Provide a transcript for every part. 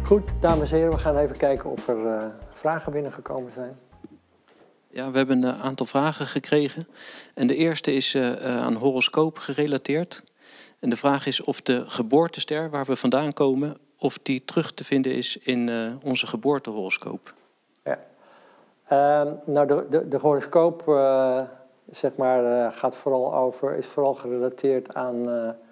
Goed, dames en heren, we gaan even kijken of er vragen binnengekomen zijn. Ja, we hebben een aantal vragen gekregen. En de eerste is aan horoscoop gerelateerd. En de vraag is of de geboortester waar we vandaan komen, of die terug te vinden is in onze geboortehoroscoop. Ja. Nou, de horoscoop zeg maar, is vooral gerelateerd aan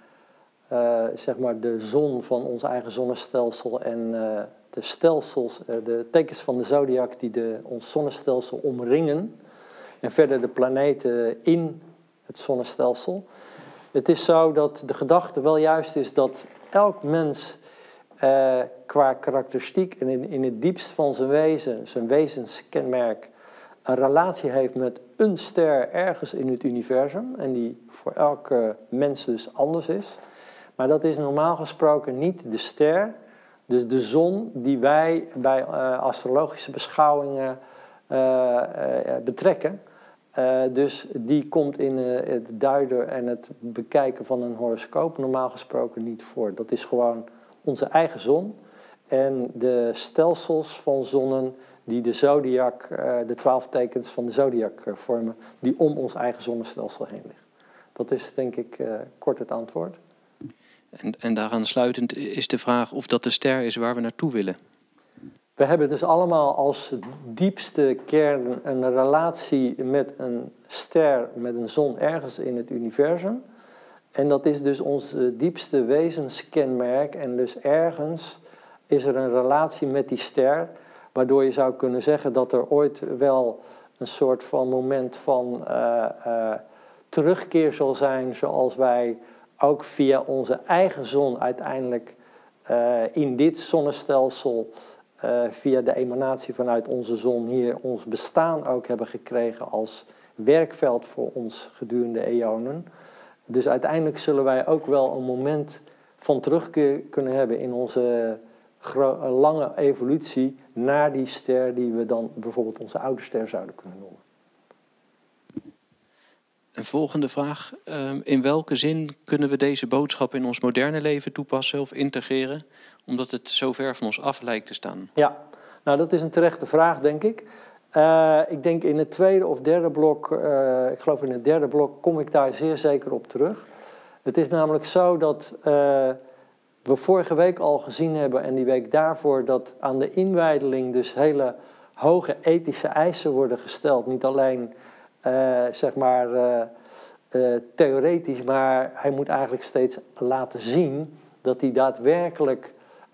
zeg maar de zon van ons eigen zonnestelsel en de stelsels, de tekens van de zodiac die ons zonnestelsel omringen. En verder de planeten in het zonnestelsel. Het is zo dat de gedachte wel juist is dat elk mens qua karakteristiek en in het diepst van zijn wezen, zijn wezenskenmerk, een relatie heeft met een ster ergens in het universum. En die voor elke mens dus anders is. Maar dat is normaal gesproken niet de ster, dus de zon die wij bij astrologische beschouwingen betrekken. Dus die komt in het duiden en het bekijken van een horoscoop normaal gesproken niet voor. Dat is gewoon onze eigen zon en de stelsels van zonnen die de zodiac, de 12 tekens van de zodiac vormen, die om ons eigen zonnestelsel heen liggen. Dat is denk ik kort het antwoord. En daaraan sluitend is de vraag of dat de ster is waar we naartoe willen. We hebben dus allemaal als diepste kern een relatie met een ster, met een zon ergens in het universum. En dat is dus ons diepste wezenskenmerk. En dus ergens is er een relatie met die ster, waardoor je zou kunnen zeggen dat er ooit wel een soort van moment van terugkeer zal zijn, zoals wij ook via onze eigen zon uiteindelijk in dit zonnestelsel, via de emanatie vanuit onze zon hier, ons bestaan ook hebben gekregen als werkveld voor ons gedurende eonen. Dus uiteindelijk zullen wij ook wel een moment van terugkeer kunnen hebben in onze lange evolutie naar die ster die we dan bijvoorbeeld onze oude ster zouden kunnen noemen. Een volgende vraag. In welke zin kunnen we deze boodschap in ons moderne leven toepassen of integreren, omdat het zo ver van ons af lijkt te staan? Ja, nou dat is een terechte vraag, denk ik. Ik denk in het tweede of derde blok, ik geloof in het derde blok, kom ik daar zeer zeker op terug. Het is namelijk zo dat we vorige week al gezien hebben en die week daarvoor dat aan de inwijdeling dus hele hoge ethische eisen worden gesteld. Niet alleen zeg maar theoretisch, maar hij moet eigenlijk steeds laten zien dat hij daadwerkelijk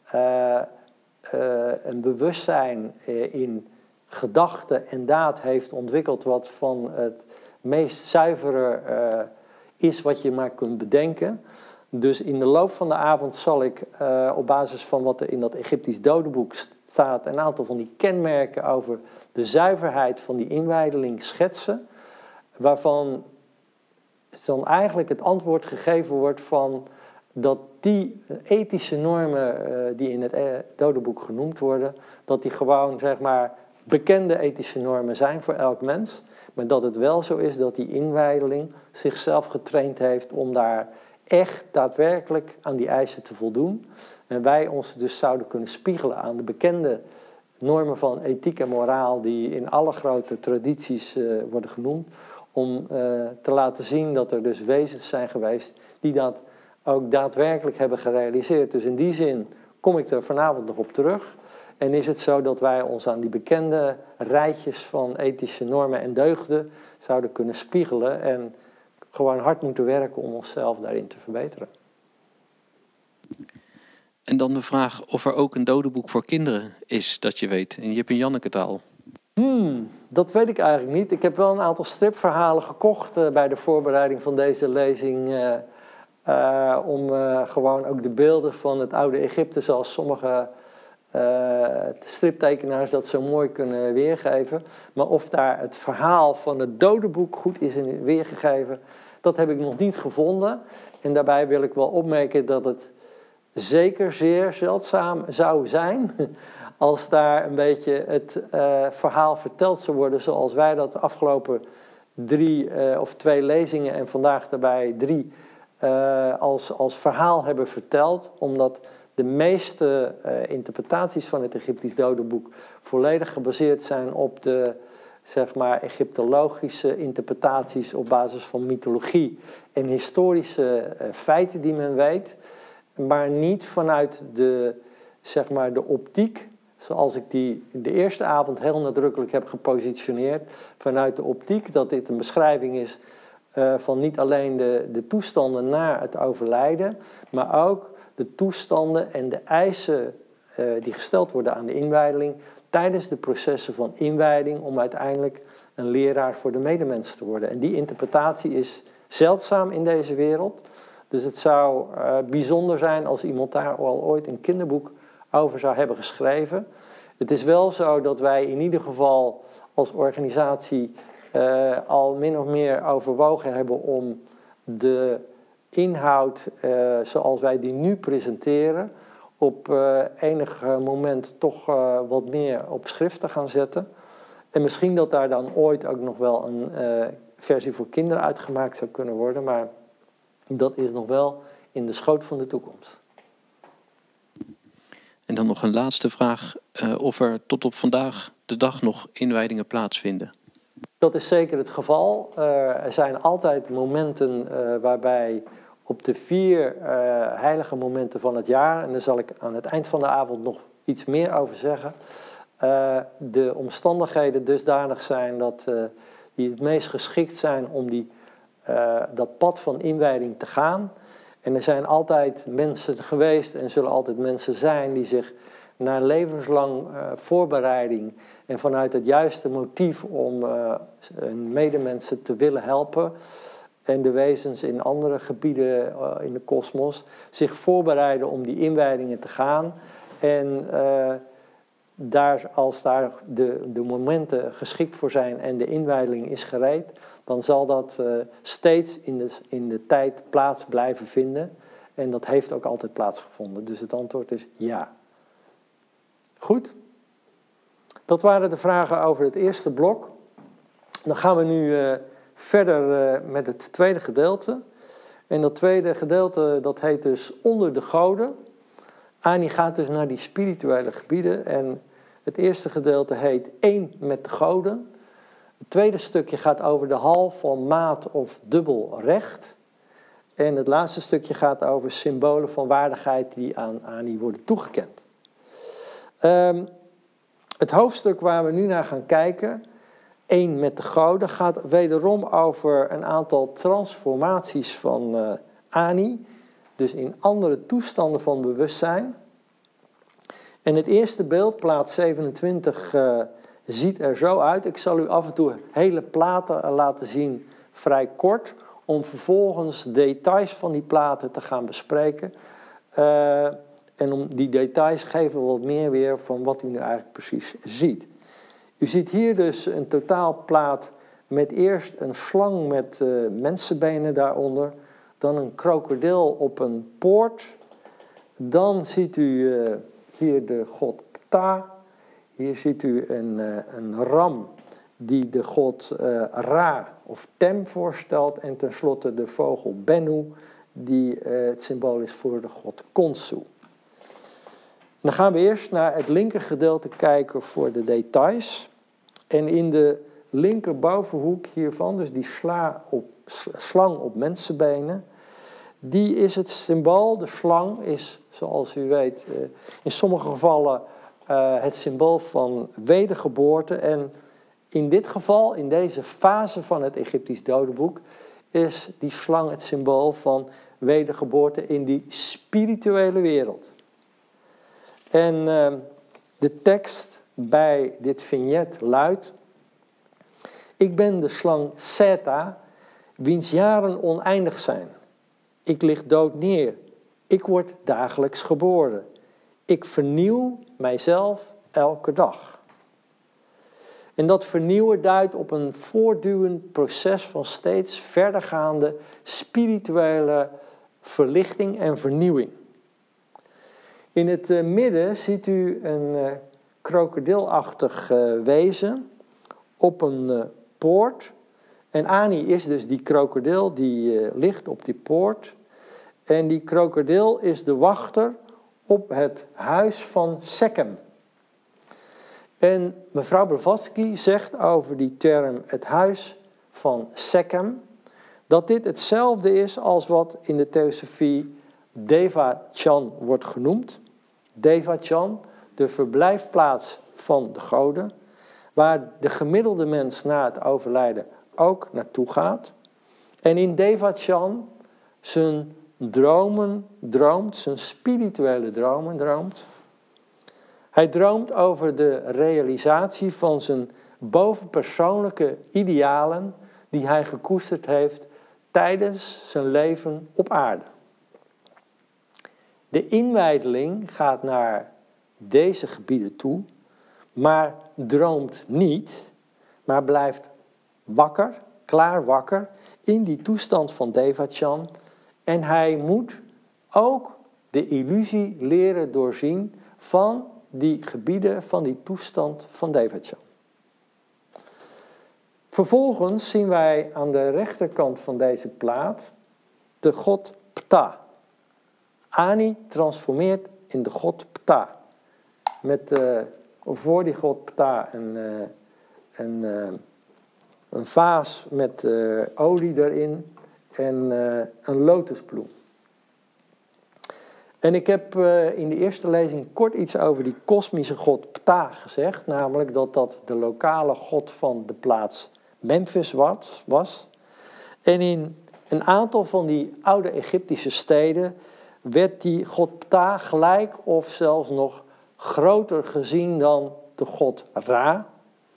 een bewustzijn in gedachte en daad heeft ontwikkeld wat van het meest zuivere is wat je maar kunt bedenken. Dus in de loop van de avond zal ik op basis van wat er in dat Egyptisch dodenboek staat een aantal van die kenmerken over de zuiverheid van die inwijdeling schetsen, waarvan dan eigenlijk het antwoord gegeven wordt van dat die ethische normen die in het dodenboek genoemd worden, dat die gewoon zeg maar bekende ethische normen zijn voor elk mens, maar dat het wel zo is dat die inwijdeling zichzelf getraind heeft om daar echt daadwerkelijk aan die eisen te voldoen. En wij ons dus zouden kunnen spiegelen aan de bekende normen van ethiek en moraal die in alle grote tradities worden genoemd, om te laten zien dat er dus wezens zijn geweest die dat ook daadwerkelijk hebben gerealiseerd. Dus in die zin kom ik er vanavond nog op terug. En is het zo dat wij ons aan die bekende rijtjes van ethische normen en deugden zouden kunnen spiegelen en gewoon hard moeten werken om onszelf daarin te verbeteren. En dan de vraag of er ook een dodenboek voor kinderen is, dat je weet, in Jip en Janneke taal. Dat weet ik eigenlijk niet. Ik heb wel een aantal stripverhalen gekocht bij de voorbereiding van deze lezing. Om gewoon ook de beelden van het oude Egypte, zoals sommige striptekenaars dat zo mooi kunnen weergeven. Maar of daar het verhaal van het dodenboek goed is in weergegeven, dat heb ik nog niet gevonden. En daarbij wil ik wel opmerken dat het zeker zeer zeldzaam zou zijn als daar een beetje het verhaal verteld zou worden zoals wij dat de afgelopen 3 of 2 lezingen en vandaag daarbij 3 als verhaal hebben verteld. Omdat de meeste interpretaties van het Egyptisch dodenboek volledig gebaseerd zijn op de, zeg maar, Egyptologische interpretaties op basis van mythologie en historische feiten die men weet, maar niet vanuit de, zeg maar, de optiek, zoals ik die de eerste avond heel nadrukkelijk heb gepositioneerd, vanuit de optiek dat dit een beschrijving is van niet alleen de toestanden na het overlijden, maar ook de toestanden en de eisen die gesteld worden aan de inwijdeling tijdens de processen van inwijding om uiteindelijk een leraar voor de medemens te worden. En die interpretatie is zeldzaam in deze wereld. Dus het zou bijzonder zijn als iemand daar al ooit een kinderboek over zou hebben geschreven. Het is wel zo dat wij in ieder geval als organisatie al min of meer overwogen hebben om de inhoud zoals wij die nu presenteren op enig moment toch wat meer op schrift te gaan zetten. En misschien dat daar dan ooit ook nog wel een versie voor kinderen uitgemaakt zou kunnen worden, maar dat is nog wel in de schoot van de toekomst. En dan nog een laatste vraag, of er tot op vandaag de dag nog inwijdingen plaatsvinden. Dat is zeker het geval. Er zijn altijd momenten waarbij op de 4 heilige momenten van het jaar, en daar zal ik aan het eind van de avond nog iets meer over zeggen, de omstandigheden dusdanig zijn dat die het meest geschikt zijn om dat pad van inwijding te gaan. En er zijn altijd mensen geweest en zullen altijd mensen zijn die zich na levenslang voorbereiding en vanuit het juiste motief om hun medemensen te willen helpen en de wezens in andere gebieden in de kosmos zich voorbereiden om die inwijdingen te gaan. En als daar de momenten geschikt voor zijn en de inwijding is gereed, dan zal dat steeds in de tijd plaats blijven vinden. En dat heeft ook altijd plaatsgevonden. Dus het antwoord is ja. Goed. Dat waren de vragen over het eerste blok. Dan gaan we nu verder met het tweede gedeelte. En dat tweede gedeelte, dat heet dus onder de goden. Ani gaat dus naar die spirituele gebieden. En het eerste gedeelte heet één met de goden. Het tweede stukje gaat over de hal van maat of dubbel recht. En het laatste stukje gaat over symbolen van waardigheid die aan Ani worden toegekend. Het hoofdstuk waar we nu naar gaan kijken, één met de goden, gaat wederom over een aantal transformaties van Ani. Dus in andere toestanden van bewustzijn. En het eerste beeld, plaat 27, ziet er zo uit. Ik zal u af en toe hele platen laten zien, vrij kort, om vervolgens details van die platen te gaan bespreken. En om die details geven we wat meer weer van wat u nu eigenlijk precies ziet. U ziet hier dus een totaalplaat met eerst een slang met mensenbenen daaronder, dan een krokodil op een poort. Dan ziet u hier de god Ptah. Hier ziet u een ram die de god Ra of Tem voorstelt. En tenslotte de vogel Bennu, die het symbool is voor de god Khonsu. Dan gaan we eerst naar het linkergedeelte kijken voor de details. En in de linkerbovenhoek hiervan, dus die slang op mensenbenen, die is het symbool. De slang is, zoals u weet, in sommige gevallen het symbool van wedergeboorte. En in dit geval, in deze fase van het Egyptisch dodenboek, is die slang het symbool van wedergeboorte in die spirituele wereld. En de tekst bij dit vignet luidt: ik ben de slang Seta, wiens jaren oneindig zijn. Ik lig dood neer. Ik word dagelijks geboren. Ik vernieuw mijzelf elke dag. En dat vernieuwen duidt op een voortdurend proces van steeds verdergaande spirituele verlichting en vernieuwing. In het midden ziet u een krokodilachtig wezen op een poort. En Ani is dus die krokodil die ligt op die poort. En die krokodil is de wachter op het huis van Sechem. En mevrouw Blavatsky zegt over die term het huis van Sechem, dat dit hetzelfde is als wat in de theosofie Devachan wordt genoemd. Devachan, de verblijfplaats van de goden, waar de gemiddelde mens na het overlijden ook naartoe gaat. En in Devachan zijn dromen droomt, zijn spirituele dromen droomt. Hij droomt over de realisatie van zijn bovenpersoonlijke idealen die hij gekoesterd heeft tijdens zijn leven op aarde. De inwijdeling gaat naar deze gebieden toe, maar droomt niet, maar blijft wakker, klaar wakker, in die toestand van Devachan. En hij moet ook de illusie leren doorzien van die gebieden, van die toestand van Devachan. Vervolgens zien wij aan de rechterkant van deze plaat de god Ptah. Ani transformeert in de god Ptah. Met voor die god Ptah een vaas met olie erin en een lotusbloem. En ik heb in de eerste lezing kort iets over die kosmische god Ptah gezegd. Namelijk dat dat de lokale god van de plaats Memphis was. En in een aantal van die oude Egyptische steden werd die god Ptah gelijk of zelfs nog groter gezien dan de god Ra.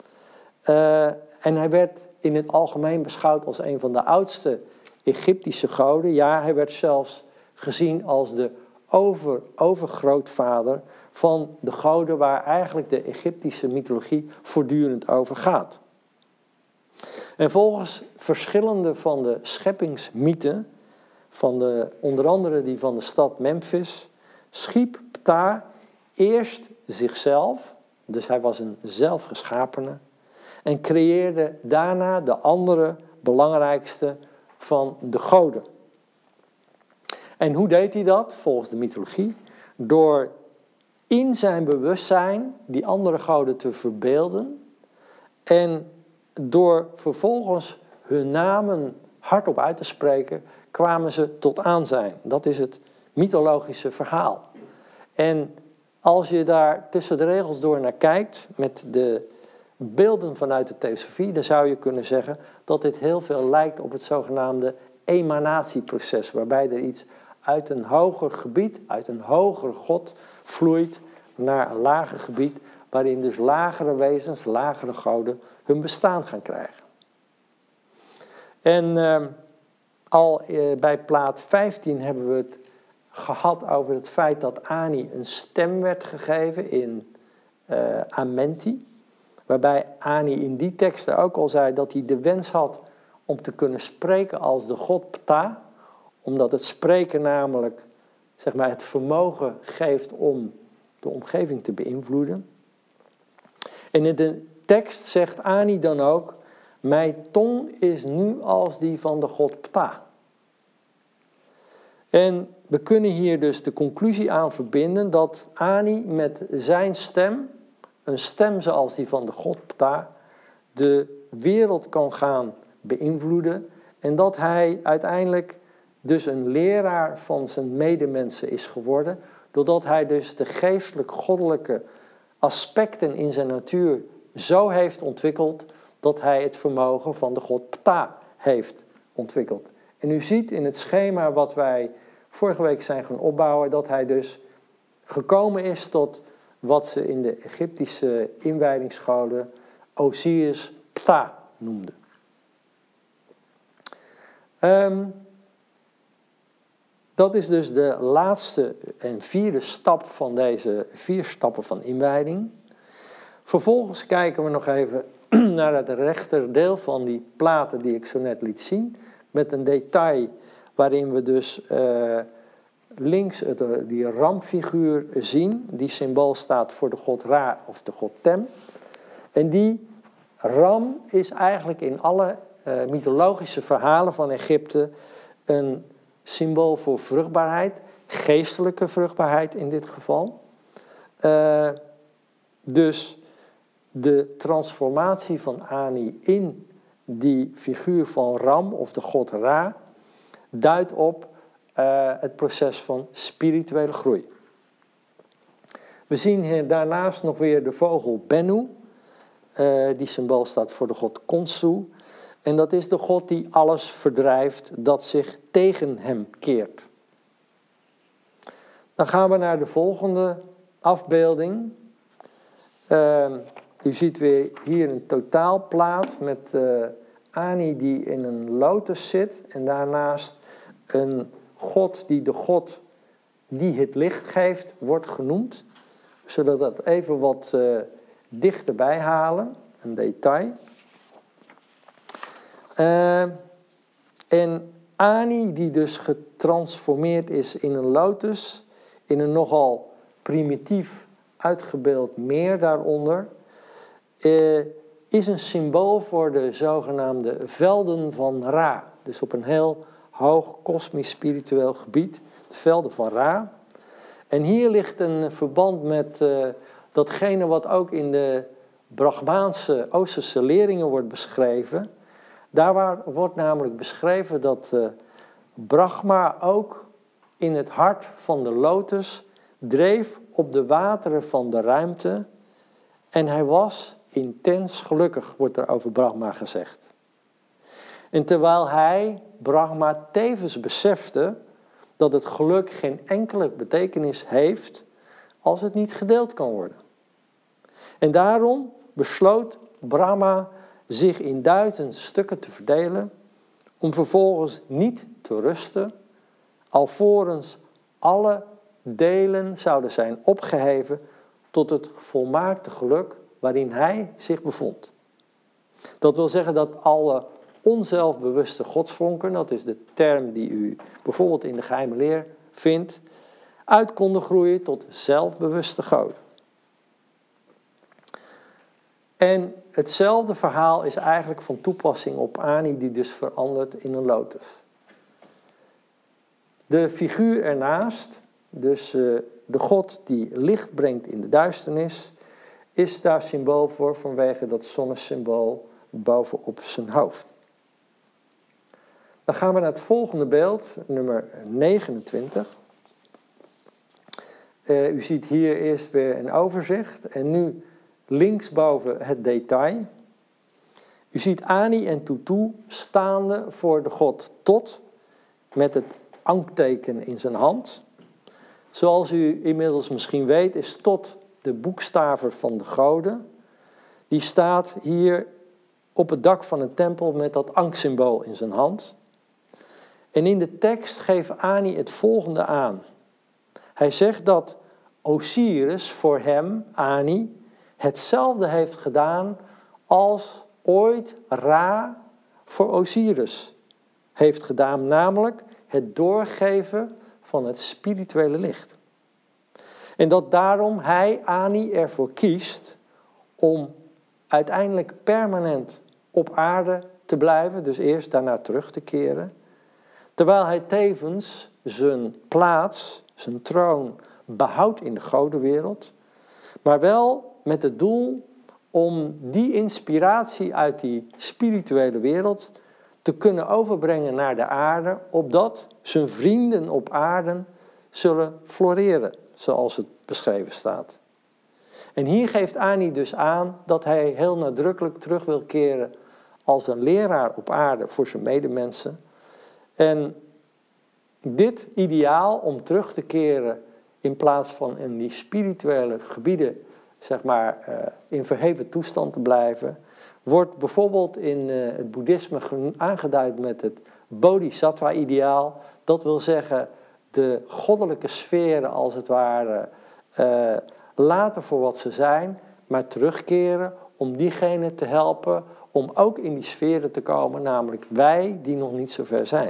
En hij werd in het algemeen beschouwd als een van de oudste Egyptische goden. Ja, hij werd zelfs gezien als de overgrootvader van de goden waar eigenlijk de Egyptische mythologie voortdurend over gaat. En volgens verschillende van de scheppingsmythen, onder andere die van de stad Memphis, schiep Ptah eerst zichzelf, dus hij was een zelfgeschapene, en creëerde daarna de andere belangrijkste van de goden. En hoe deed hij dat, volgens de mythologie? Door in zijn bewustzijn die andere goden te verbeelden en door vervolgens hun namen hardop uit te spreken, kwamen ze tot aanzijn. Dat is het mythologische verhaal. En als je daar tussen de regels door naar kijkt, met de beelden vanuit de theosofie, dan zou je kunnen zeggen dat dit heel veel lijkt op het zogenaamde emanatieproces, waarbij er iets uit een hoger gebied, uit een hogere god, vloeit naar een lager gebied, waarin dus lagere wezens, lagere goden, hun bestaan gaan krijgen. En bij plaat 15 hebben we het gehad over het feit dat Ani een stem werd gegeven in Amenti. Waarbij Ani in die teksten ook al zei dat hij de wens had om te kunnen spreken als de god Ptah. Omdat het spreken namelijk het vermogen geeft om de omgeving te beïnvloeden. En in de tekst zegt Ani dan ook: mijn tong is nu als die van de god Ptah. En we kunnen hier dus de conclusie aan verbinden dat Ani met zijn stem, een stem zoals die van de god Ptah, de wereld kan gaan beïnvloeden. En dat hij uiteindelijk dus een leraar van zijn medemensen is geworden, doordat hij dus de geestelijk-goddelijke aspecten in zijn natuur zo heeft ontwikkeld, dat hij het vermogen van de god Ptah heeft ontwikkeld. En u ziet in het schema wat wij vorige week zijn gaan opbouwen, dat hij dus gekomen is tot wat ze in de Egyptische inwijdingsscholen Osiris Ptah noemden. Dat is dus de laatste en vierde stap van deze 4 stappen van inwijding. Vervolgens kijken we nog even naar het rechterdeel van die platen die ik zo net liet zien. Met een detail waarin we dus links die ramfiguur zien. Die symbool staat voor de god Ra of de god Tem. En die ram is eigenlijk in alle mythologische verhalen van Egypte een symbool voor vruchtbaarheid, geestelijke vruchtbaarheid in dit geval. Dus de transformatie van Ani in die figuur van Ram of de god Ra duidt op het proces van spirituele groei. We zien hier daarnaast nog weer de vogel Bennu. Die symbool staat voor de god Khonsu. En dat is de god die alles verdrijft dat zich tegen hem keert. Dan gaan we naar de volgende afbeelding. U ziet weer hier een totaalplaat met Ani die in een lotus zit. En daarnaast een god die de god die het licht geeft wordt genoemd. We zullen dat even wat dichterbij halen, een detail. En Ani die dus getransformeerd is in een lotus, in een nogal primitief uitgebeeld meer daaronder, is een symbool voor de zogenaamde velden van Ra. Dus op een heel hoog kosmisch spiritueel gebied, de velden van Ra. En hier ligt een verband met datgene wat ook in de Brahmaanse Oosterse leringen wordt beschreven. Daar wordt namelijk beschreven dat Brahma ook in het hart van de lotus dreef op de wateren van de ruimte. En hij was intens gelukkig, wordt er over Brahma gezegd. En terwijl hij, Brahma, tevens besefte dat het geluk geen enkele betekenis heeft als het niet gedeeld kan worden. En daarom besloot Brahma zich in 1000 stukken te verdelen, om vervolgens niet te rusten, alvorens alle delen zouden zijn opgeheven tot het volmaakte geluk waarin hij zich bevond. Dat wil zeggen dat alle onzelfbewuste godsvonken, dat is de term die u bijvoorbeeld in de geheime leer vindt, uit konden groeien tot zelfbewuste goden. En hetzelfde verhaal is eigenlijk van toepassing op Ani, die dus verandert in een lotus. De figuur ernaast, dus de god die licht brengt in de duisternis, is daar symbool voor vanwege dat zonnesymbool bovenop zijn hoofd. Dan gaan we naar het volgende beeld, nummer 29. U ziet hier eerst weer een overzicht en nu linksboven het detail. U ziet Ani en Tutu staande voor de god Tot met het ankteken in zijn hand. Zoals u inmiddels misschien weet is Tot de boekstaver van de goden. Die staat hier op het dak van een tempel met dat anksymbool in zijn hand. En in de tekst geeft Ani het volgende aan. Hij zegt dat Osiris voor hem, Ani, hetzelfde heeft gedaan als ooit Ra voor Osiris heeft gedaan. Namelijk het doorgeven van het spirituele licht. En dat daarom hij, Ani, ervoor kiest om uiteindelijk permanent op aarde te blijven. Dus eerst daarna terug te keren. Terwijl hij tevens zijn plaats, zijn troon, behoudt in de godenwereld. Maar wel met het doel om die inspiratie uit die spirituele wereld te kunnen overbrengen naar de aarde, opdat zijn vrienden op aarde zullen floreren, zoals het beschreven staat. En hier geeft Ani dus aan dat hij heel nadrukkelijk terug wil keren als een leraar op aarde voor zijn medemensen. En dit ideaal om terug te keren in plaats van in die spirituele gebieden, zeg maar, in verheven toestand te blijven, wordt bijvoorbeeld in het boeddhisme aangeduid met het bodhisattva-ideaal. Dat wil zeggen de goddelijke sferen als het ware laten voor wat ze zijn, maar terugkeren om diegene te helpen om ook in die sferen te komen, namelijk wij die nog niet zo ver zijn.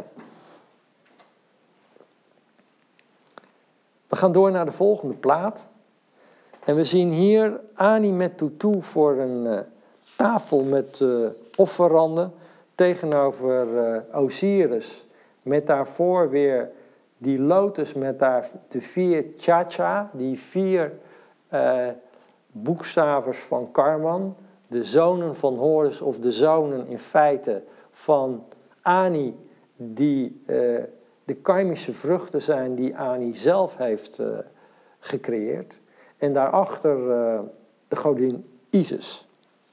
We gaan door naar de volgende plaat. En we zien hier Ani met Tutu voor een tafel met offeranden tegenover Osiris met daarvoor weer die lotus met daar de 4 cha-cha, die 4 boekstavers van Karman, de zonen van Horus of de zonen in feite van Ani, die de karmische vruchten zijn die Ani zelf heeft gecreëerd. En daarachter de godin Isis.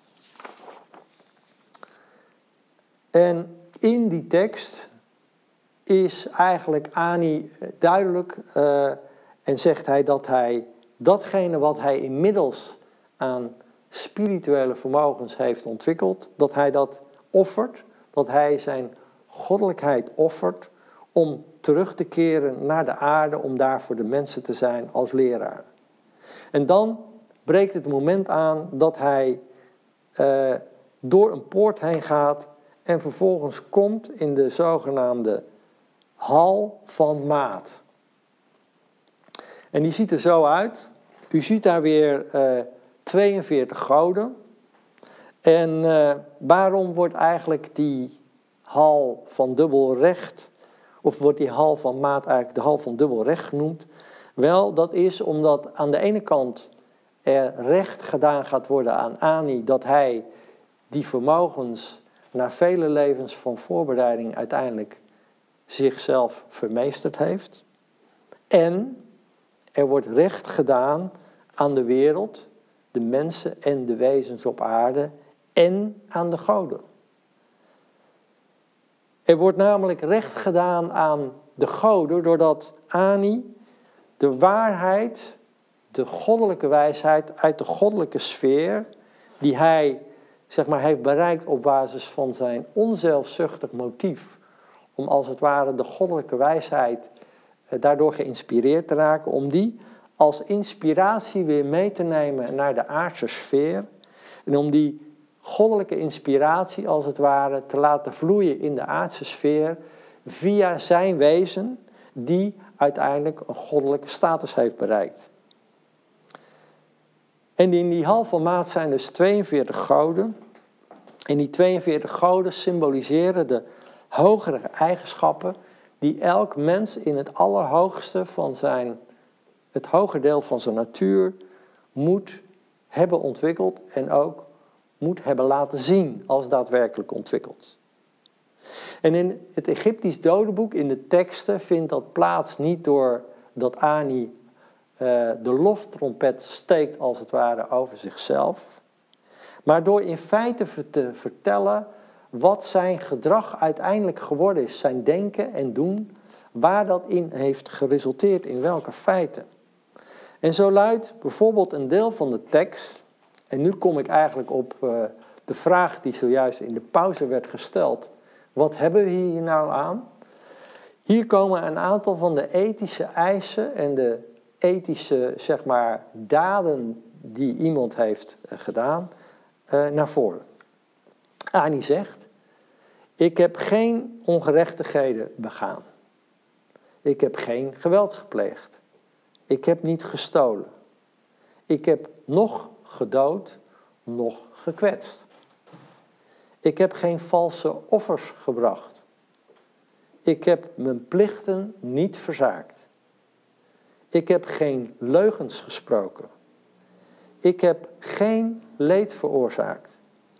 En in die tekst is eigenlijk Ani duidelijk en zegt hij dat hij datgene wat hij inmiddels aan spirituele vermogens heeft ontwikkeld, dat hij dat offert, dat hij zijn goddelijkheid offert om terug te keren naar de aarde, om daar voor de mensen te zijn als leraar. En dan breekt het moment aan dat hij door een poort heen gaat en vervolgens komt in de zogenaamde hal van Maat. En die ziet er zo uit. U ziet daar weer 42 goden. En waarom wordt eigenlijk die hal van dubbelrecht, of wordt die hal van Maat eigenlijk de hal van dubbelrecht genoemd? Wel, dat is omdat aan de ene kant er recht gedaan gaat worden aan Ani, dat hij die vermogens na vele levens van voorbereiding uiteindelijk zichzelf vermeesterd heeft. En er wordt recht gedaan aan de wereld, de mensen en de wezens op aarde en aan de goden. Er wordt namelijk recht gedaan aan de goden doordat Ani de waarheid, de goddelijke wijsheid uit de goddelijke sfeer, die hij heeft bereikt op basis van zijn onzelfzuchtig motief, om als het ware de goddelijke wijsheid daardoor geïnspireerd te raken, om die als inspiratie weer mee te nemen naar de aardse sfeer en om die goddelijke inspiratie als het ware te laten vloeien in de aardse sfeer via zijn wezen die uiteindelijk een goddelijke status heeft bereikt. En in die hal van Maat zijn dus 42 goden. En die 42 goden symboliseren de hogere eigenschappen die elk mens in het allerhoogste van het hoger deel van zijn natuur moet hebben ontwikkeld en ook moet hebben laten zien als daadwerkelijk ontwikkeld. En in het Egyptisch dodenboek, in de teksten, vindt dat plaats niet doordat Ani de loftrompet steekt als het ware over zichzelf, maar door in feite te vertellen wat zijn gedrag uiteindelijk geworden is, zijn denken en doen, waar dat in heeft geresulteerd, in welke feiten. En zo luidt bijvoorbeeld een deel van de tekst, en nu kom ik eigenlijk op de vraag die zojuist in de pauze werd gesteld, wat hebben we hier nou aan? Hier komen een aantal van de ethische eisen en de ethische, daden die iemand heeft gedaan, naar voren. Ani zegt, ik heb geen ongerechtigheden begaan. Ik heb geen geweld gepleegd. Ik heb niet gestolen. Ik heb noch gedood, noch gekwetst. Ik heb geen valse offers gebracht. Ik heb mijn plichten niet verzaakt. Ik heb geen leugens gesproken. Ik heb geen leed veroorzaakt.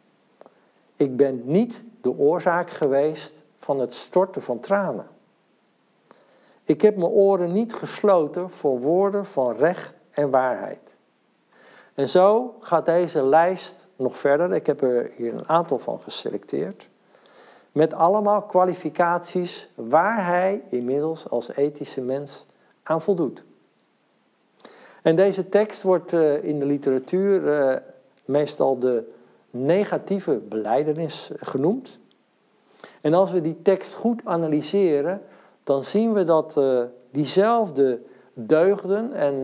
Ik ben niet de oorzaak geweest van het storten van tranen. Ik heb mijn oren niet gesloten voor woorden van recht en waarheid. En zo gaat deze lijst nog verder. Ik heb er hier een aantal van geselecteerd. Met allemaal kwalificaties waar hij inmiddels als ethische mens aan voldoet. En deze tekst wordt in de literatuur meestal de negatieve belijdenis genoemd. En als we die tekst goed analyseren, dan zien we dat diezelfde deugden en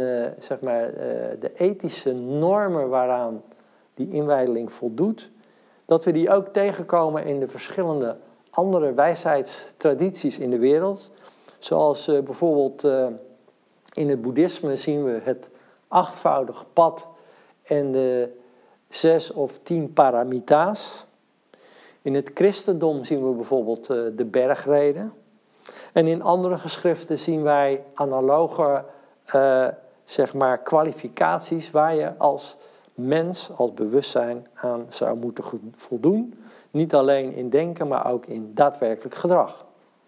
de ethische normen waaraan die inwijdeling voldoet, dat we die ook tegenkomen in de verschillende andere wijsheidstradities in de wereld. Zoals bijvoorbeeld in het boeddhisme zien we het 8voudige pad en de 6 of 10 paramita's. In het christendom zien we bijvoorbeeld de bergreden. En in andere geschriften zien wij analoge kwalificaties waar je als mens, als bewustzijn aan zou moeten voldoen. Niet alleen in denken, maar ook in daadwerkelijk gedrag.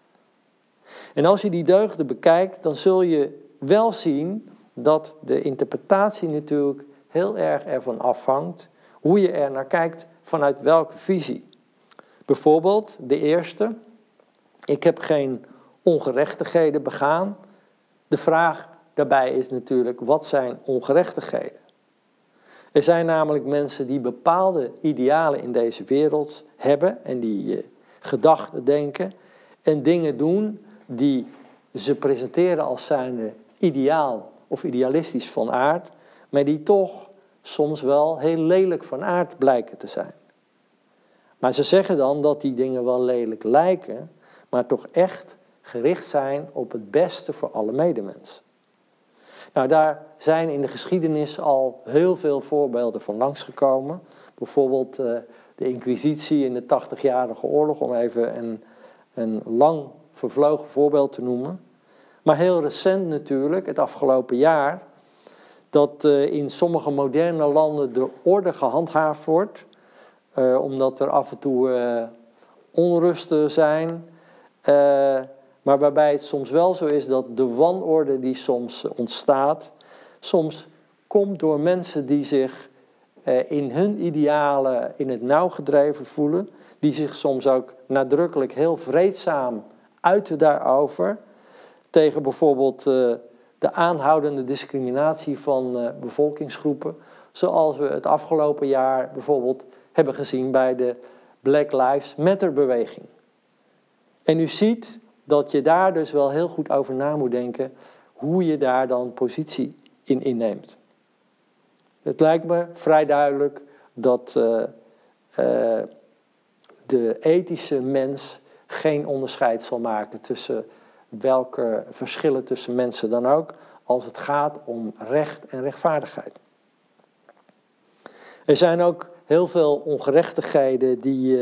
En als je die deugden bekijkt, dan zul je wel zien dat de interpretatie natuurlijk heel erg ervan afhangt hoe je er naar kijkt vanuit welke visie. Bijvoorbeeld de eerste, ik heb geen ongerechtigheden begaan. De vraag daarbij is natuurlijk, wat zijn ongerechtigheden? Er zijn namelijk mensen die bepaalde idealen in deze wereld hebben en die gedachten denken en dingen doen die ze presenteren als zijnde ideaal of idealistisch van aard, maar die toch soms wel heel lelijk van aard blijken te zijn. Maar ze zeggen dan dat die dingen wel lelijk lijken, maar toch echt gericht zijn op het beste voor alle medemensen. Nou, daar zijn in de geschiedenis al heel veel voorbeelden van langsgekomen. Bijvoorbeeld de Inquisitie in de 80-jarige oorlog, om even een lang vervlogen voorbeeld te noemen. Maar heel recent natuurlijk, het afgelopen jaar, dat in sommige moderne landen de orde gehandhaafd wordt, omdat er af en toe onrusten zijn, maar waarbij het soms wel zo is dat de wanorde die soms ontstaat, soms komt door mensen die zich in hun idealen in het nauw gedreven voelen, die zich soms ook nadrukkelijk heel vreedzaam uiten daarover, tegen bijvoorbeeld de aanhoudende discriminatie van bevolkingsgroepen, zoals we het afgelopen jaar bijvoorbeeld hebben gezien bij de Black Lives Matter beweging. En u ziet dat je daar dus wel heel goed over na moet denken hoe je daar dan positie in inneemt. Het lijkt me vrij duidelijk dat de ethische mens geen onderscheid zal maken tussen welke verschillen tussen mensen dan ook, als het gaat om recht en rechtvaardigheid. Er zijn ook heel veel ongerechtigheden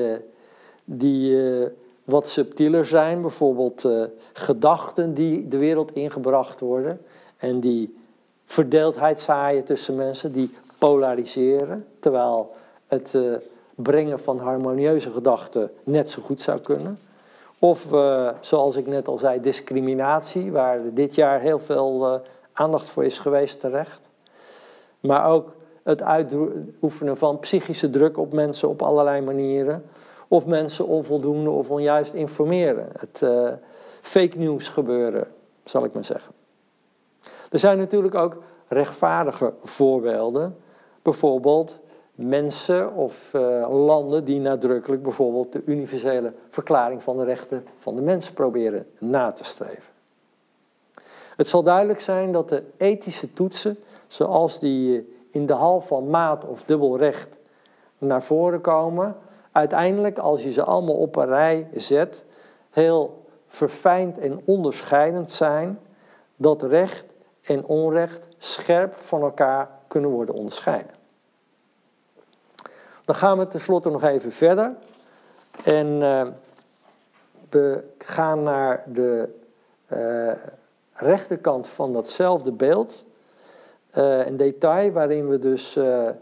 die wat subtieler zijn. Bijvoorbeeld gedachten die de wereld ingebracht worden en die verdeeldheid zaaien tussen mensen, die polariseren, terwijl het brengen van harmonieuze gedachten net zo goed zou kunnen. Of, zoals ik net al zei, discriminatie, waar dit jaar heel veel aandacht voor is geweest terecht. Maar ook het uitoefenen van psychische druk op mensen op allerlei manieren. Of mensen onvoldoende of onjuist informeren. Het fake news gebeuren, zal ik maar zeggen. Er zijn natuurlijk ook rechtvaardige voorbeelden. Bijvoorbeeld mensen of landen die nadrukkelijk bijvoorbeeld de universele verklaring van de rechten van de mens proberen na te streven. Het zal duidelijk zijn dat de ethische toetsen, zoals die in de hal van maat of dubbel recht naar voren komen, uiteindelijk als je ze allemaal op een rij zet, heel verfijnd en onderscheidend zijn, dat recht en onrecht scherp van elkaar kunnen worden onderscheiden. Dan gaan we tenslotte nog even verder. En we gaan naar de rechterkant van datzelfde beeld. Een detail waarin we dus,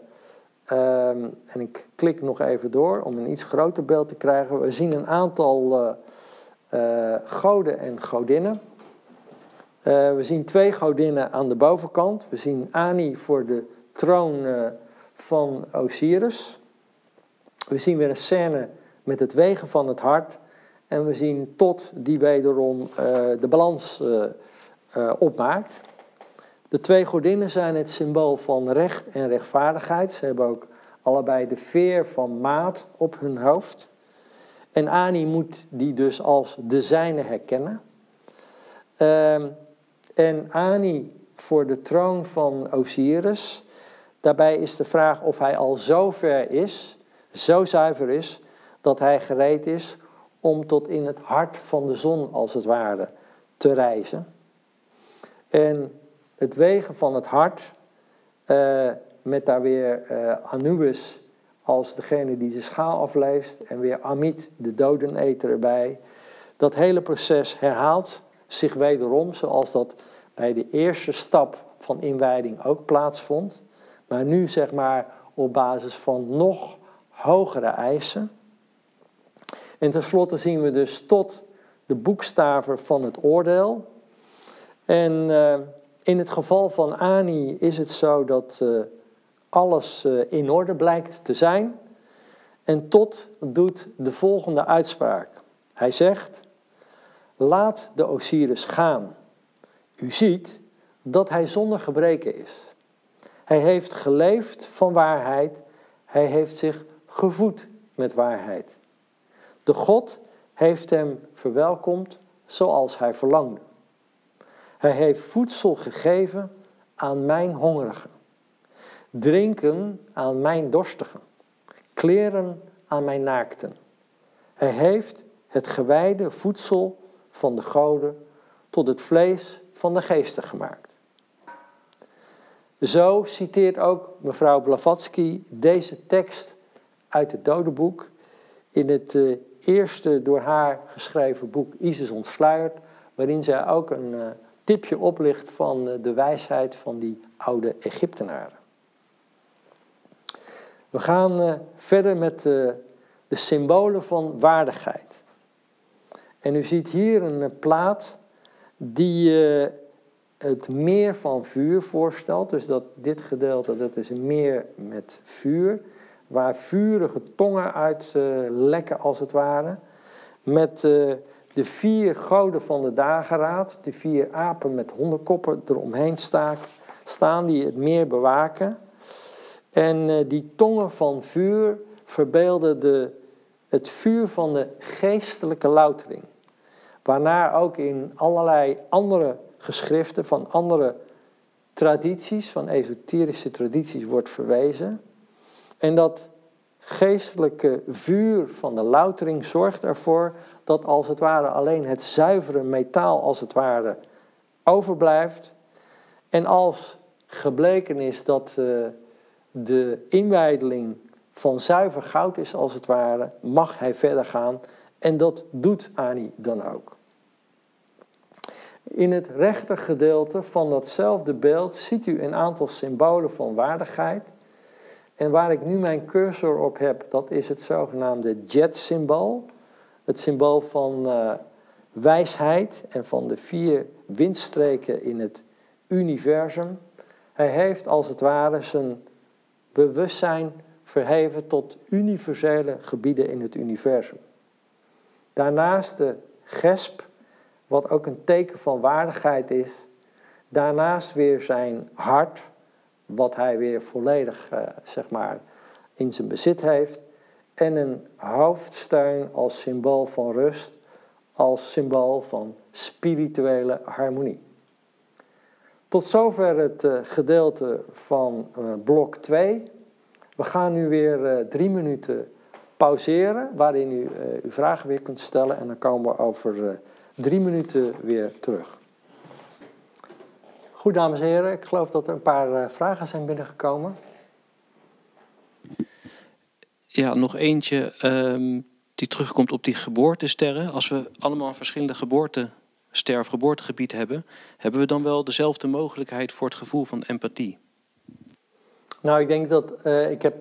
en ik klik nog even door om een iets groter beeld te krijgen. We zien een aantal goden en godinnen. We zien 2 godinnen aan de bovenkant. We zien Ani voor de troon van Osiris. We zien weer een scène met het wegen van het hart. En we zien Tot die wederom de balans opmaakt. De 2 godinnen zijn het symbool van recht en rechtvaardigheid. Ze hebben ook allebei de veer van maat op hun hoofd. En Ani moet die dus als de zijne herkennen. En Ani voor de troon van Osiris. Daarbij is de vraag of hij al zo ver is, zo zuiver is, dat hij gereed is om tot in het hart van de zon, als het ware, te reizen. En het wegen van het hart, met daar weer Anubis als degene die de schaal afleest en weer Amit, de dodeneter, erbij. Dat hele proces herhaalt zich wederom, zoals dat bij de eerste stap van inwijding ook plaatsvond. Maar nu zeg maar op basis van nog hogere eisen. En tenslotte zien we dus tot de boekstaven van het oordeel. En in het geval van Ani is het zo dat alles in orde blijkt te zijn. En Tot doet de volgende uitspraak. Hij zegt: laat de Osiris gaan. U ziet dat hij zonder gebreken is. Hij heeft geleefd van waarheid. Hij heeft zich gevoed met waarheid. De God heeft hem verwelkomd zoals hij verlangde. Hij heeft voedsel gegeven aan mijn hongerigen. Drinken aan mijn dorstigen. Kleren aan mijn naakten. Hij heeft het gewijde voedsel van de goden tot het vlees van de geesten gemaakt. Zo citeert ook mevrouw Blavatsky deze tekst uit het Dodenboek in het eerste door haar geschreven boek Isis ontsluierd, waarin zij ook een tipje oplicht van de wijsheid van die oude Egyptenaren. We gaan verder met de symbolen van waardigheid. En u ziet hier een plaat die het meer van vuur voorstelt. Dus dit gedeelte, dat is een meer met vuur, waar vurige tongen uit lekken als het ware. Met de 4 goden van de dageraad, de 4 apen met hondenkoppen eromheen staan die het meer bewaken. En die tongen van vuur verbeelden het vuur van de geestelijke loutering. Waarnaar ook in allerlei andere geschriften van andere tradities, van esoterische tradities, wordt verwezen. En dat geestelijke vuur van de loutering zorgt ervoor dat als het ware alleen het zuivere metaal als het ware overblijft. En als gebleken is dat de inwijdeling van zuiver goud is als het ware, mag hij verder gaan. En dat doet Ani dan ook. In het rechtergedeelte van datzelfde beeld ziet u een aantal symbolen van waardigheid. En waar ik nu mijn cursor op heb, dat is het zogenaamde jet-symbool. Het symbool van wijsheid en van de 4 windstreken in het universum. Hij heeft als het ware zijn bewustzijn verheven tot universele gebieden in het universum. Daarnaast de gesp, wat ook een teken van waardigheid is. Daarnaast weer zijn hart, wat hij weer volledig in zijn bezit heeft. En een hoofdsteun als symbool van rust, als symbool van spirituele harmonie. Tot zover het gedeelte van blok 2. We gaan nu weer 3 minuten pauzeren, waarin u uw vragen weer kunt stellen. En dan komen we over 3 minuten weer terug. Goed, dames en heren, ik geloof dat er een paar vragen zijn binnengekomen. Ja, nog eentje die terugkomt op die geboortesterren. Als we allemaal een verschillende geboortester of geboortegebied hebben, hebben we dan wel dezelfde mogelijkheid voor het gevoel van empathie? Nou, ik denk dat ik heb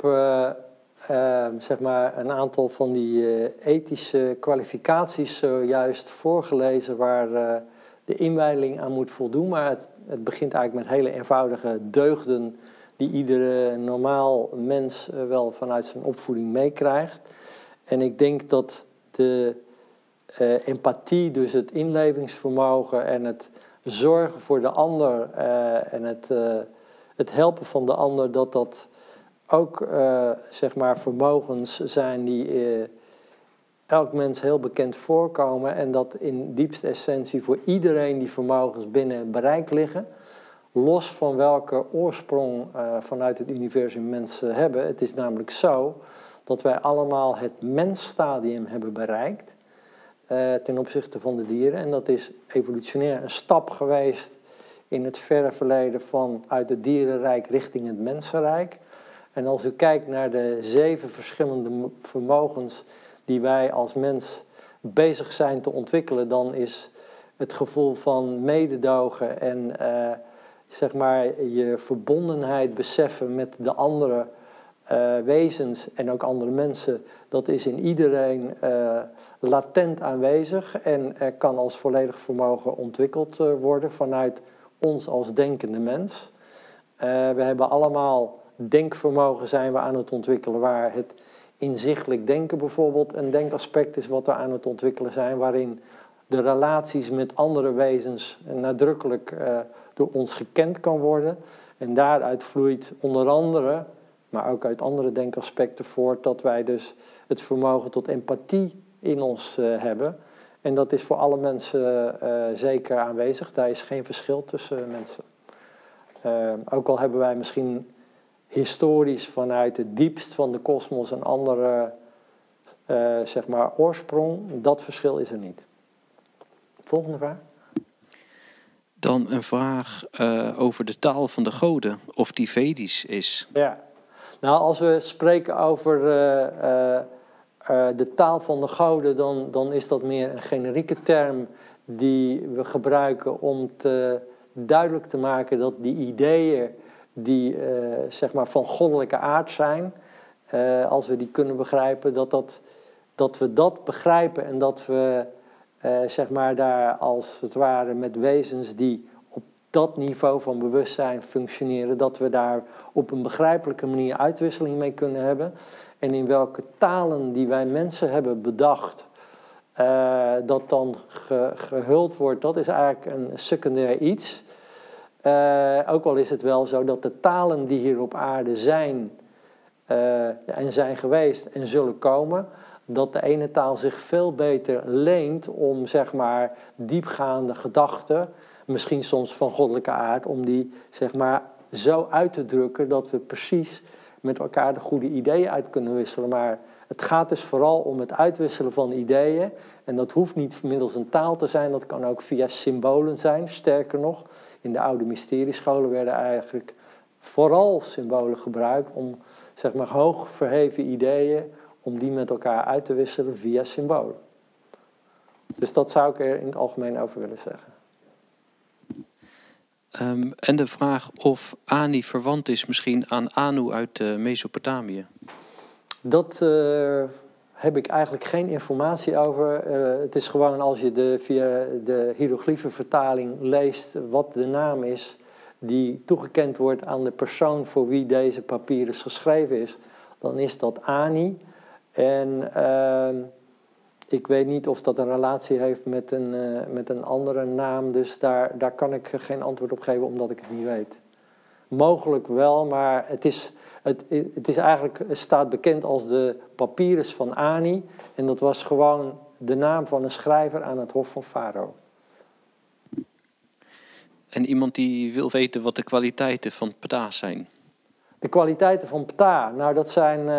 een aantal van die ethische kwalificaties zojuist voorgelezen waar de inwijdeling aan moet voldoen. Maar het begint eigenlijk met hele eenvoudige deugden die iedere normaal mens wel vanuit zijn opvoeding meekrijgt. En ik denk dat de empathie, dus het inlevingsvermogen en het zorgen voor de ander en het helpen van de ander, dat ook vermogens zijn die elk mens heel bekend voorkomen en dat in diepste essentie voor iedereen die vermogens binnen bereik liggen, los van welke oorsprong vanuit het universum mensen hebben. Het is namelijk zo dat wij allemaal het mensstadium hebben bereikt ten opzichte van de dieren. En dat is evolutionair een stap geweest in het verre verleden uit het dierenrijk richting het mensenrijk. En als u kijkt naar de 7 verschillende vermogens die wij als mens bezig zijn te ontwikkelen, dan is het gevoel van mededogen en zeg maar je verbondenheid beseffen met de andere wezens en ook andere mensen, dat is in iedereen latent aanwezig en kan als volledig vermogen ontwikkeld worden vanuit ons als denkende mens. We hebben allemaal denkvermogen zijn we aan het ontwikkelen, waar het inzichtelijk denken bijvoorbeeld een denkaspect is wat we aan het ontwikkelen zijn, waarin de relaties met andere wezens nadrukkelijk door ons gekend kan worden. En daaruit vloeit onder andere, maar ook uit andere denkaspecten voort, dat wij dus het vermogen tot empathie in ons hebben. En dat is voor alle mensen zeker aanwezig. Daar is geen verschil tussen mensen. Ook al hebben wij misschien historisch vanuit het diepst van de kosmos een andere zeg maar oorsprong, dat verschil is er niet. Volgende vraag. Dan een vraag over de taal van de goden, of die Vedisch is. Ja, nou als we spreken over de taal van de goden, dan is dat meer een generieke term die we gebruiken om duidelijk te maken dat die ideeën die zeg maar van goddelijke aard zijn, als we die kunnen begrijpen, dat we dat begrijpen en dat we zeg maar daar als het ware met wezens die op dat niveau van bewustzijn functioneren, dat we daar op een begrijpelijke manier uitwisseling mee kunnen hebben. En in welke talen die wij mensen hebben bedacht, dat dan gehuld wordt, dat is eigenlijk een secundair iets. Ook al is het wel zo dat de talen die hier op aarde zijn en zijn geweest en zullen komen, dat de ene taal zich veel beter leent om zeg maar diepgaande gedachten, misschien soms van goddelijke aard, om die zeg maar zo uit te drukken dat we precies met elkaar de goede ideeën uit kunnen wisselen. Maar het gaat dus vooral om het uitwisselen van ideeën. En dat hoeft niet middels een taal te zijn, dat kan ook via symbolen zijn. Sterker nog, in de oude mysteriescholen werden eigenlijk vooral symbolen gebruikt om zeg maar hoog verheven ideeën, om die met elkaar uit te wisselen via symbolen. Dus dat zou ik er in het algemeen over willen zeggen. En de vraag of Ani verwant is misschien aan Anu uit Mesopotamië. Dat heb ik eigenlijk geen informatie over. Het is gewoon als je via de hiëroglievenvertaling leest wat de naam is die toegekend wordt aan de persoon voor wie deze papyrus geschreven is, dan is dat Ani. En ik weet niet of dat een relatie heeft met een andere naam, dus daar kan ik geen antwoord op geven omdat ik het niet weet. Mogelijk wel, maar het staat bekend als de papyrus van Ani. En dat was gewoon de naam van een schrijver aan het hof van Farao. En iemand die wil weten wat de kwaliteiten van Ptah zijn. De kwaliteiten van Ptah, nou dat zijn,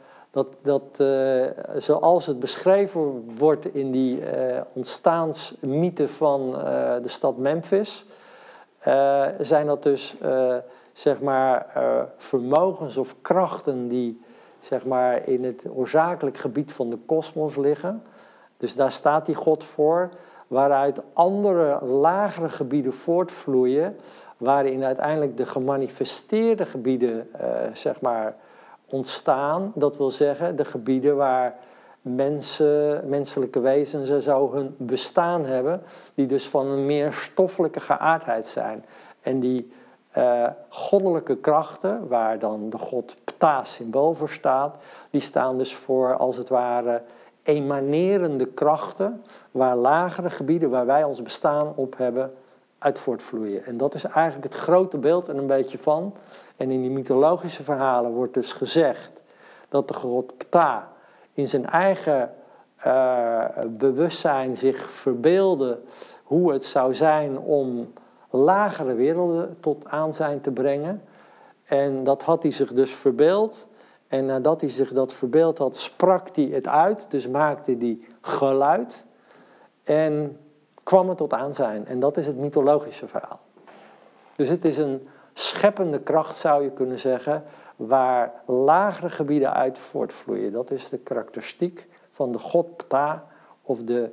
zoals het beschreven wordt in die ontstaansmythe van de stad Memphis, zijn dat dus zeg maar vermogens of krachten die zeg maar in het oorzakelijk gebied van de kosmos liggen. Dus daar staat die God voor, waaruit andere lagere gebieden voortvloeien, waarin uiteindelijk de gemanifesteerde gebieden zeg maar ontstaan. Dat wil zeggen de gebieden waar menselijke wezens zo hun bestaan hebben, die dus van een meer stoffelijke geaardheid zijn. En die goddelijke krachten, waar dan de god Ptah symbool voor staat, die staan dus voor als het ware emanerende krachten, waar lagere gebieden, waar wij ons bestaan op hebben, uit voortvloeien. En dat is eigenlijk het grote beeld en een beetje van. En in die mythologische verhalen wordt dus gezegd dat de god Ptah in zijn eigen bewustzijn zich verbeelde hoe het zou zijn om lagere werelden tot aanzijn te brengen. En dat had hij zich dus verbeeld. En nadat hij zich dat verbeeld had, sprak hij het uit. Dus maakte hij geluid. En kwam het tot aanzijn. En dat is het mythologische verhaal. Dus het is een scheppende kracht, zou je kunnen zeggen, waar lagere gebieden uit voortvloeien. Dat is de karakteristiek van de god Ptah of de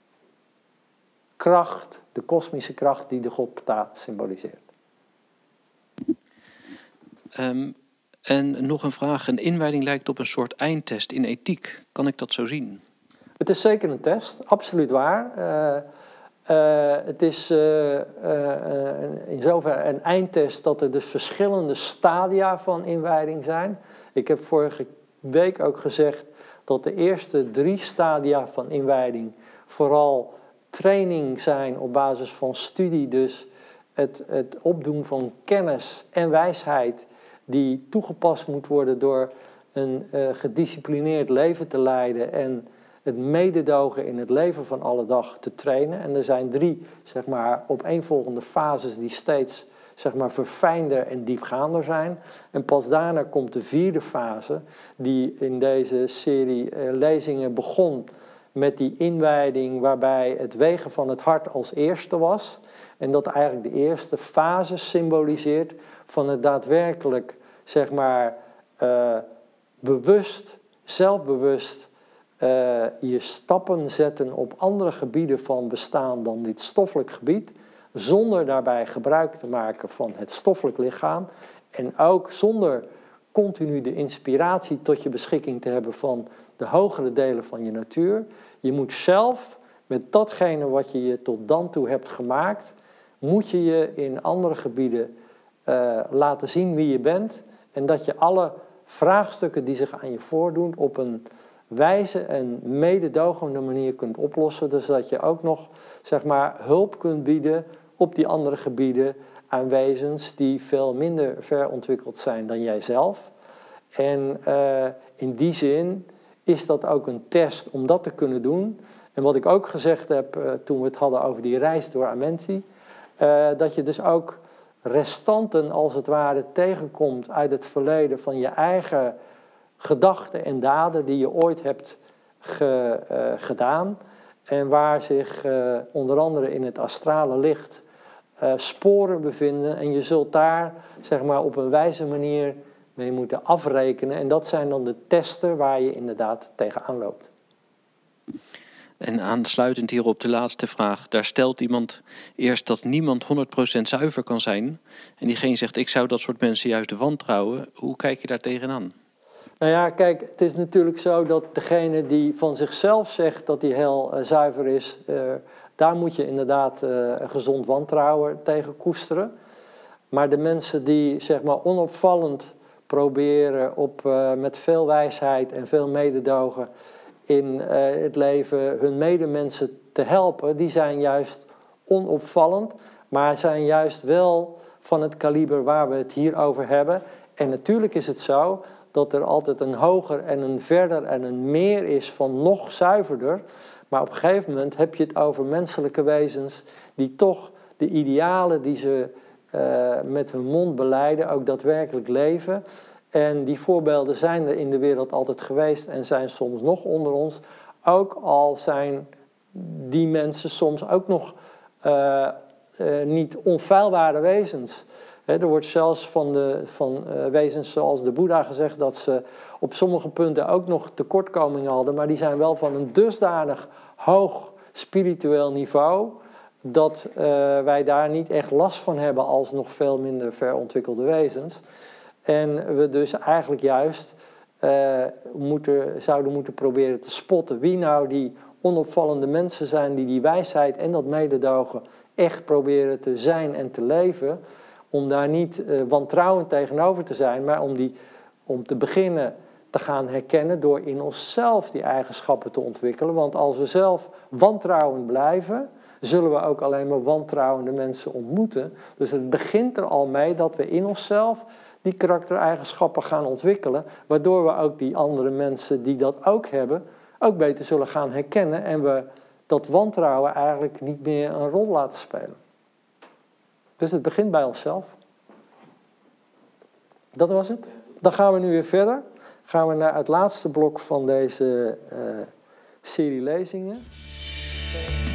kracht, de kosmische kracht die de god Ptah symboliseert. En nog een vraag. Een inwijding lijkt op een soort eindtest in ethiek. Kan ik dat zo zien? Het is zeker een test, absoluut waar. Het is in zoverre een eindtest dat er dus verschillende stadia van inwijding zijn. Ik heb vorige week ook gezegd dat de eerste 3 stadia van inwijding vooral training zijn op basis van studie. Dus het opdoen van kennis en wijsheid die toegepast moet worden door een gedisciplineerd leven te leiden en het mededogen in het leven van alle dag te trainen. En er zijn 3, zeg maar, opeenvolgende fases die steeds, zeg maar, verfijnder en diepgaander zijn. En pas daarna komt de 4e fase, die in deze serie lezingen begon met die inwijding waarbij het wegen van het hart als eerste was. En dat eigenlijk de eerste fase symboliseert van het daadwerkelijk, zeg maar, bewust, zelfbewust je stappen zetten op andere gebieden van bestaan dan dit stoffelijk gebied, zonder daarbij gebruik te maken van het stoffelijk lichaam en ook zonder continu de inspiratie tot je beschikking te hebben van de hogere delen van je natuur. Je moet zelf met datgene wat je je tot dan toe hebt gemaakt, moet je je in andere gebieden laten zien wie je bent en dat je alle vraagstukken die zich aan je voordoen op een wijze en mededogende manier kunt oplossen. Dus dat je ook nog, zeg maar, hulp kunt bieden op die andere gebieden aan wezens die veel minder ver ontwikkeld zijn dan jijzelf. En in die zin is dat ook een test om dat te kunnen doen. En wat ik ook gezegd heb toen we het hadden over die reis door Amenti, dat je dus ook restanten als het ware tegenkomt uit het verleden van je eigen gedachten en daden die je ooit hebt gedaan. En waar zich onder andere in het astrale licht sporen bevinden. En je zult daar, zeg maar, op een wijze manier mee moeten afrekenen. En dat zijn dan de testen waar je inderdaad tegenaan loopt. En aansluitend hierop de laatste vraag. Daar stelt iemand eerst dat niemand 100% zuiver kan zijn. En diegene zegt, ik zou dat soort mensen juist wantrouwen. Hoe kijk je daar tegenaan? Nou ja, kijk, het is natuurlijk zo dat degene die van zichzelf zegt dat hij heel zuiver is, daar moet je inderdaad gezond wantrouwen tegen koesteren. Maar de mensen die, zeg maar, onopvallend proberen met veel wijsheid en veel mededogen in het leven hun medemensen te helpen, die zijn juist onopvallend, maar zijn juist wel van het kaliber waar we het hier over hebben. En natuurlijk is het zo dat er altijd een hoger en een verder en een meer is van nog zuiverder. Maar op een gegeven moment heb je het over menselijke wezens die toch de idealen die ze met hun mond belijden ook daadwerkelijk leven. En die voorbeelden zijn er in de wereld altijd geweest en zijn soms nog onder ons. Ook al zijn die mensen soms ook nog niet onfeilbare wezens. Er wordt zelfs van wezens zoals de Boeddha gezegd dat ze op sommige punten ook nog tekortkomingen hadden. Maar die zijn wel van een dusdanig hoog spiritueel niveau dat wij daar niet echt last van hebben als nog veel minder verontwikkelde wezens. En we dus eigenlijk juist zouden moeten proberen te spotten wie nou die onopvallende mensen zijn die die wijsheid en dat mededogen echt proberen te zijn en te leven. Om daar niet wantrouwend tegenover te zijn, maar om te beginnen te gaan herkennen door in onszelf die eigenschappen te ontwikkelen. Want als we zelf wantrouwend blijven, zullen we ook alleen maar wantrouwende mensen ontmoeten. Dus het begint er al mee dat we in onszelf die karaktereigenschappen gaan ontwikkelen, waardoor we ook die andere mensen die dat ook hebben, ook beter zullen gaan herkennen en we dat wantrouwen eigenlijk niet meer een rol laten spelen. Dus het begint bij onszelf. Dat was het. Dan gaan we nu weer verder. Gaan we naar het laatste blok van deze serie lezingen.